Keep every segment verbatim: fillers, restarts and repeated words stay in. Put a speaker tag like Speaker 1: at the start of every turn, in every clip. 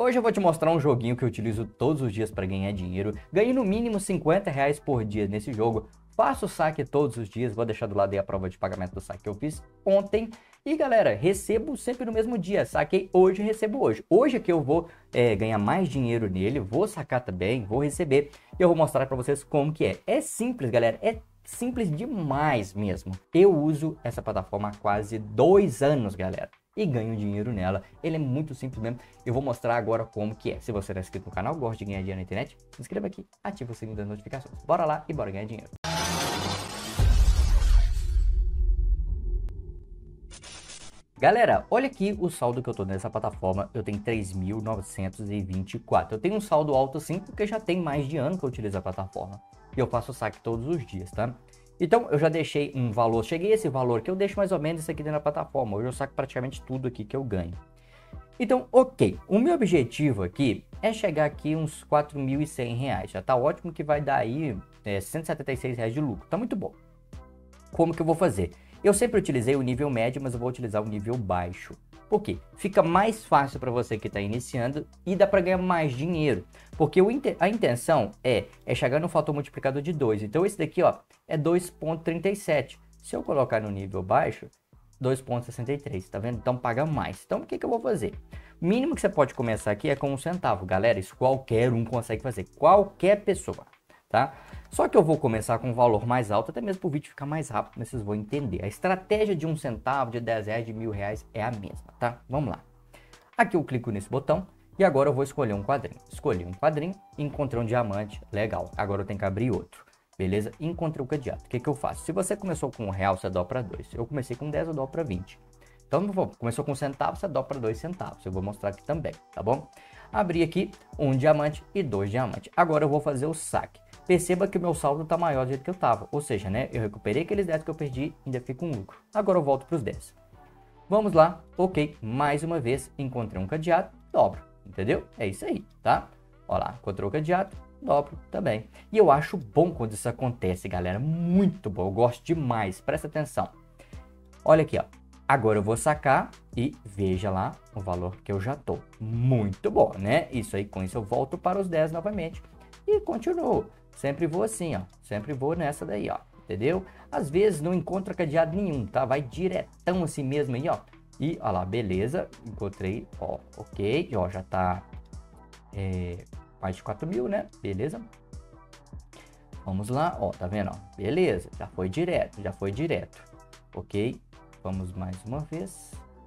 Speaker 1: Hoje eu vou te mostrar um joguinho que eu utilizo todos os dias para ganhar dinheiro. Ganho no mínimo cinquenta reais por dia nesse jogo. Faço saque todos os dias, vou deixar do lado aí a prova de pagamento do saque que eu fiz ontem. E galera, recebo sempre no mesmo dia, saquei hoje e recebo hoje. Hoje é que eu vou é, ganhar mais dinheiro nele, vou sacar também, vou receber. E eu vou mostrar para vocês como que é. É simples, galera, é simples demais mesmo. Eu uso essa plataforma há quase dois anos, galera. E ganho dinheiro nela. Ele é muito simples mesmo. Eu vou mostrar agora como que é. Se você não é inscrito no canal, gosta de ganhar dinheiro na internet, se inscreva aqui, ativa o sininho das notificações. Bora lá e bora ganhar dinheiro. Galera, olha aqui o saldo que eu tô nessa plataforma. Eu tenho três mil novecentos e vinte e quatro. Eu tenho um saldo alto assim porque já tem mais de ano que eu utilizo a plataforma. E eu faço saque todos os dias, tá? Então, eu já deixei um valor, cheguei a esse valor que eu deixo mais ou menos isso aqui dentro da plataforma. Hoje eu saco praticamente tudo aqui que eu ganho. Então, ok. O meu objetivo aqui é chegar aqui uns quatro mil e cem reais. Já tá ótimo que vai dar aí é, cento e setenta e seis reais de lucro. Tá muito bom. Como que eu vou fazer? Eu sempre utilizei o nível médio, mas eu vou utilizar o nível baixo. Por quê? Fica mais fácil para você que está iniciando e dá para ganhar mais dinheiro. Porque o, a intenção é, é chegar no fator multiplicador de dois. Então esse daqui ó, é dois ponto trinta e sete. Se eu colocar no nível baixo, dois ponto sessenta e três, tá vendo? Então paga mais. Então o que, que eu vou fazer? O mínimo que você pode começar aqui é com um centavo. Galera, isso qualquer um consegue fazer. Qualquer pessoa. Tá? Só que eu vou começar com um valor mais alto, até mesmo para o vídeo ficar mais rápido, mas vocês vão entender. A estratégia de um centavo, de dez reais, de mil reais é a mesma, tá? Vamos lá. Aqui eu clico nesse botão e agora eu vou escolher um quadrinho. Escolhi um quadrinho, encontrei um diamante, legal. Agora eu tenho que abrir outro, beleza? Encontrei o cadeado. O que que eu faço? Se você começou com um real, você dobra dois. Eu comecei com dez, eu dobro para vinte. Então, começou com um centavo, você dobra dois centavos. Eu vou mostrar aqui também, tá bom? Abri aqui um diamante e dois diamantes. Agora eu vou fazer o saque. Perceba que o meu saldo está maior do jeito que eu estava. Ou seja, né? Eu recuperei aqueles dez que eu perdi e ainda fico com lucro. Agora eu volto para os dez. Vamos lá. Ok. Mais uma vez, encontrei um cadeado, dobro. Entendeu? É isso aí, tá? Olha lá. Encontrei o cadeado, dobro também. E eu acho bom quando isso acontece, galera. Muito bom. Eu gosto demais. Presta atenção. Olha aqui, ó. Agora eu vou sacar e veja lá o valor que eu já tô. Muito bom, né? Isso aí, com isso eu volto para os dez novamente. E continuo. Sempre vou assim, ó. Sempre vou nessa daí, ó. Entendeu? Às vezes não encontra cadeado nenhum, tá? Vai diretão assim mesmo aí, ó. E, ó lá, beleza. Encontrei, ó. Ok. Ó, já tá é, mais de quatro mil, né? Beleza. Vamos lá, ó. Tá vendo, ó? Beleza. Já foi direto, já foi direto. Ok. Vamos mais uma vez.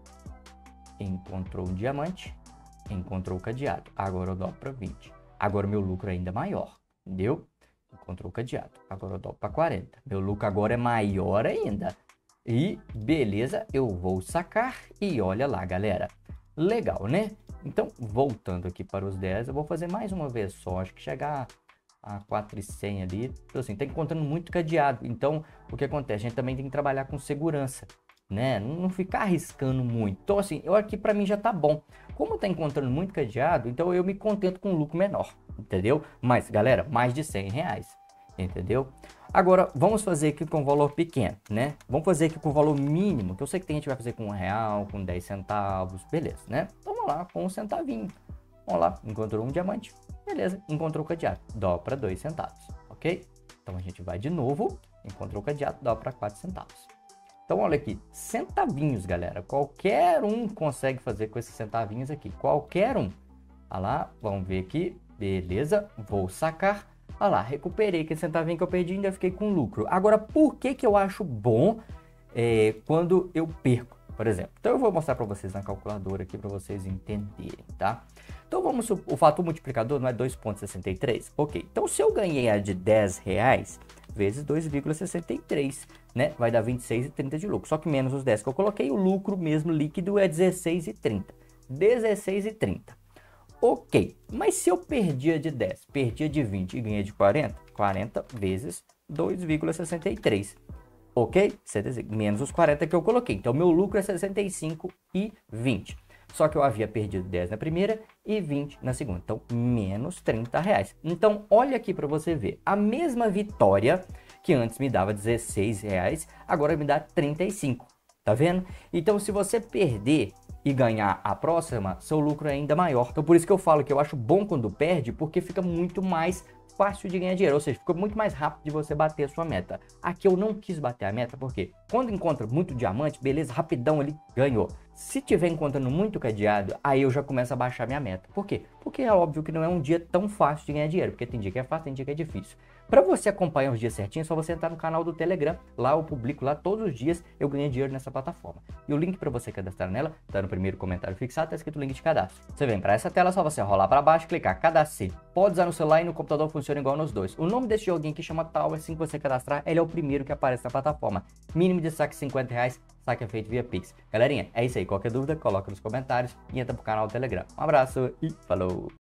Speaker 1: Encontrou um diamante. Encontrou o cadeado. Agora eu dobro para vinte. Agora o meu lucro é ainda maior. Entendeu? Encontrou o cadeado. Agora eu dobro para quarenta. Meu lucro agora é maior ainda. E beleza, eu vou sacar. E olha lá, galera. Legal, né? Então, voltando aqui para os dez, eu vou fazer mais uma vez só. Acho que chegar a quatro mil e cem ali. Então, assim, tá encontrando muito cadeado. Então, o que acontece? A gente também tem que trabalhar com segurança, né? Não ficar arriscando muito. Então, assim, eu aqui para mim já tá bom. Como tá encontrando muito cadeado, então eu me contento com um lucro menor, entendeu? Mas, galera, mais de cem reais, entendeu? Agora, vamos fazer aqui com valor pequeno, né? Vamos fazer aqui com valor mínimo, que eu sei que tem gente que vai fazer com um real, com dez centavos, beleza, né? Então, vamos lá, com um centavinho. Vamos lá, encontrou um diamante, beleza, encontrou o cadeado, dó para dois centavos, ok? Então, a gente vai de novo, encontrou o cadeado, dó para quatro centavos. Então, olha aqui, centavinhos, galera. Qualquer um consegue fazer com esses centavinhos aqui. Qualquer um. Olha lá, vamos ver aqui. Beleza, vou sacar. Olha lá, recuperei aquele centavinho que eu perdi e ainda fiquei com lucro. Agora, por que que eu acho bom é, quando eu perco, por exemplo? Então, eu vou mostrar para vocês na calculadora aqui para vocês entenderem, tá? Então, vamos, o fator multiplicador não é dois ponto sessenta e três? Ok, então se eu ganhei a de dez reais vezes dois vírgula sessenta e três, né? Vai dar vinte e seis e trinta de lucro. Só que menos os dez que eu coloquei, o lucro mesmo líquido é dezesseis e trinta. dezesseis e trinta. Ok, mas se eu perdia de dez, perdia de vinte e ganhei de quarenta, quarenta vezes dois vírgula sessenta e três. Ok? Menos os quarenta que eu coloquei. Então, meu lucro é sessenta e cinco e vinte. Só que eu havia perdido dez na primeira e vinte na segunda. Então, menos trinta reais. Então, olha aqui para você ver. A mesma vitória que antes me dava dezesseis reais, agora me dá trinta e cinco. Tá vendo? Então, se você perder e ganhar a próxima, seu lucro é ainda maior. Então por isso que eu falo que eu acho bom quando perde, porque fica muito mais fácil de ganhar dinheiro, ou seja, fica muito mais rápido de você bater a sua meta. Aqui eu não quis bater a meta, porque quando encontra muito diamante, beleza, rapidão ele ganhou. Se tiver encontrando muito cadeado, aí eu já começo a baixar minha meta. Por quê? Porque é óbvio que não é um dia tão fácil de ganhar dinheiro, porque tem dia que é fácil, tem dia que é difícil. Para você acompanhar os dias certinho, é só você entrar no canal do Telegram. Lá eu publico, lá todos os dias eu ganho dinheiro nessa plataforma. E o link para você cadastrar nela tá no primeiro comentário fixado, tá escrito o link de cadastro. Você vem para essa tela, é só você rolar para baixo, clicar cadastre. Pode usar no celular e no computador, funciona igual nos dois. O nome desse joguinho aqui chama Tower, assim que você cadastrar, ele é o primeiro que aparece na plataforma. Mínimo de saque cinquenta reais, saque é feito via Pix. Galerinha, é isso aí, qualquer dúvida, coloca nos comentários e entra pro canal do Telegram. Um abraço e falou!